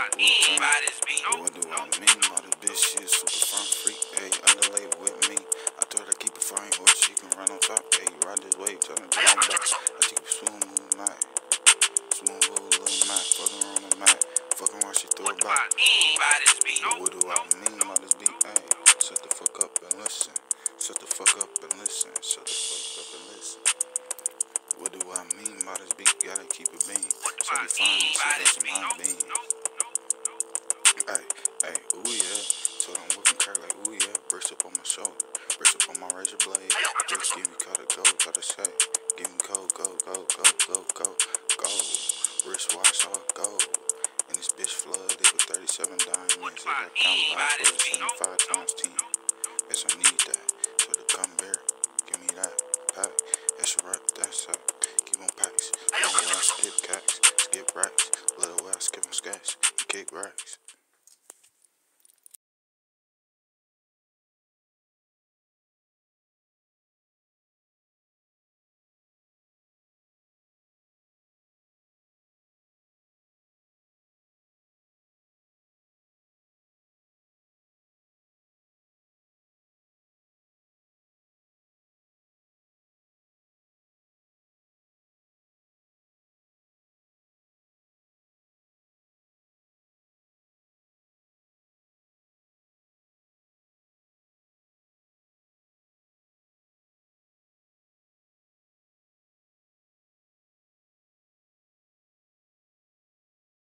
Wu-Tang. What do I mean by this bitch? She a super fun freak. Hey, underlay with me. I told her keep it fine horse. She can run on top. Hey, ride this wave. Tell her get on back. I take a smooth Mac. Smooth little Mac. Fucking on the Mac. Fucking while she throw it back. What do I mean by this beat? Hey, shut the fuck up and listen. Shut the fuck up and listen. Shut the fuck up and listen. What do I mean by this beat? Gotta keep it bean. So you find me, she got some hot beans. Hey, ooh yeah. So I'm whipping crack like ooh yeah. Brace up on my shoulder. Brace up on my razor blade. Just give me cut a go, gotta say. Give me go. Wristwatch all gold. And this bitch flooded with 37 diamonds. It got count by 75 times 10. Yes, I need that. So to come here, give me that pack. That's right, that's up. Keep on packs. Little way I skip cacks, skip racks. Little way I skip on skats, kick racks.